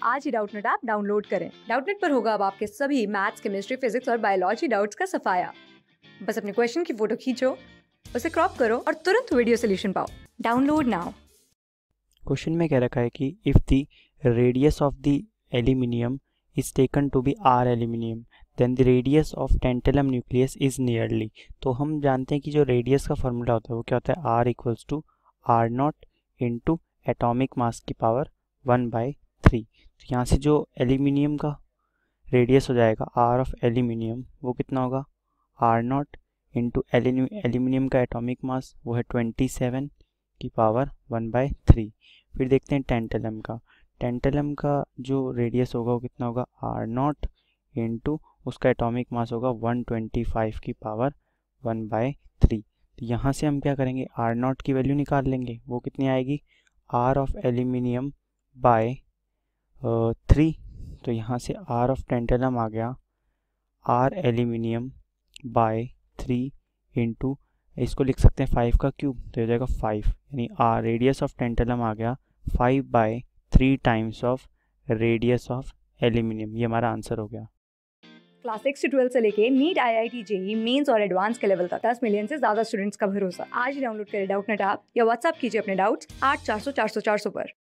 आज ही Doubtnut app download करें। डाउटनेट पर होगा अब आपके सभी मैथ्स, केमिस्ट्री, फिजिक्स और बायोलॉजी डाउट्स का सफाया। बस अपने क्वेश्चन की फोटो खींचो, उसे क्रॉप करो और तुरंत वीडियो सोल्यूशन पाओ। Download now. क्वेश्चन में कह रखा है कि if the radius of the aluminium is taken to be R aluminium then the radius of tantalum nucleus is nearly. तो हम जानते हैं कि जो रेडियस का फॉर्मूला होता है वो क्या होता है, R equals to R nought into atomic mass की पावर 1/3। तो यहाँ से जो एल्यूमिनियम का रेडियस हो जाएगा आर ऑफ एल्यूमिनियम वो कितना होगा, आर नॉट इंटू एल्यूमिनियम का एटॉमिक मास वो है 27 की पावर 1/3। फिर देखते हैं टेंटेलम का जो रेडियस होगा वो कितना होगा, आर नॉट इंटू उसका एटॉमिक मास होगा 125 की पावर 1/3। तो यहाँ से हम क्या करेंगे, आर नॉट की वैल्यू निकाल लेंगे, वो कितनी आएगी, आर ऑफ एल्यूमिनियम बाय 3। तो यहाँ से आर ऑफ टेंटेलम आ गया आर एल्यूमिनियम बाय 3 इंटू इसको लिख सकते हैं 5 का क्यूब, तो हो जाएगा 5, यानी आर रेडियस ऑफ टेंटेलम आ गया 5/3 times of radius of aluminium. ये हमारा आंसर हो गया। क्लास 6 से 12 से लेके नीट, IIT, जेई मेंस और एडवांस के लेवल तक 10 मिलियन से ज्यादा स्टूडेंट्स का भरोसा। आज ही डाउनलोड करें डाउटनेट ऐप या व्हाट्सएप कीजिए अपने डाउट्स 8400 400 400 पर।